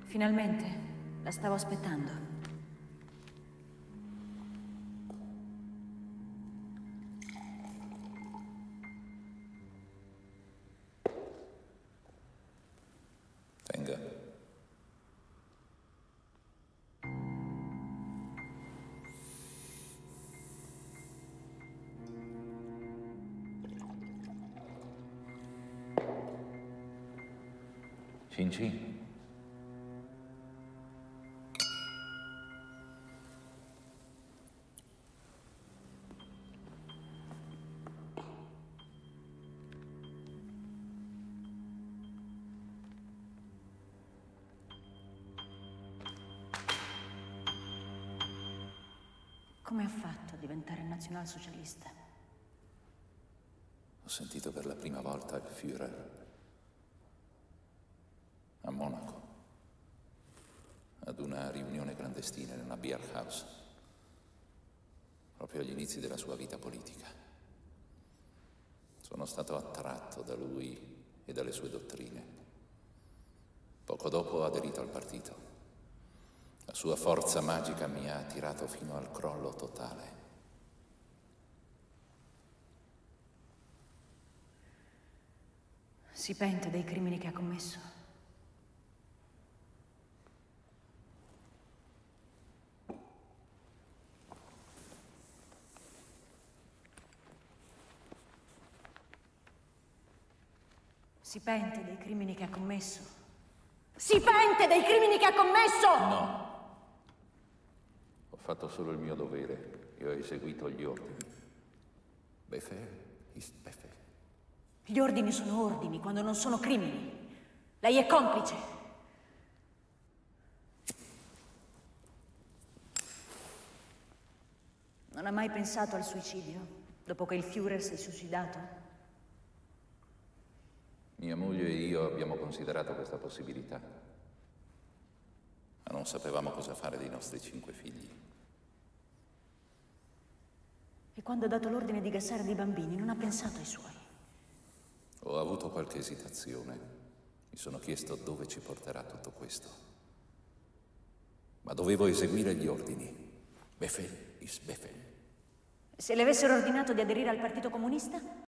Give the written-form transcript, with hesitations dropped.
Finalmente. La stavo aspettando. Venga. Cin cin. Come ha fatto a diventare nazionalsocialista? Ho sentito per la prima volta il Führer a Monaco, ad una riunione clandestina in una beer house, proprio agli inizi della sua vita politica. Sono stato attratto da lui e dalle sue dottrine. Poco dopo ho aderito al partito. La sua forza magica mi ha tirato fino al crollo totale. Si pente dei crimini che ha commesso? Si pente dei crimini che ha commesso? Si pente dei crimini che ha commesso? No. Ho fatto solo il mio dovere e ho eseguito gli ordini. Befehl ist Befehl. Gli ordini sono ordini quando non sono crimini. Lei è complice. Non ha mai pensato al suicidio dopo che il Führer si è suicidato? Mia moglie e io abbiamo considerato questa possibilità, ma non sapevamo cosa fare dei nostri 5 figli. E quando ha dato l'ordine di gassare dei bambini non ha pensato ai suoi? Ho avuto qualche esitazione. Mi sono chiesto dove ci porterà tutto questo. Ma dovevo eseguire gli ordini. Befehl ist Befehl. Se le avessero ordinato di aderire al Partito Comunista?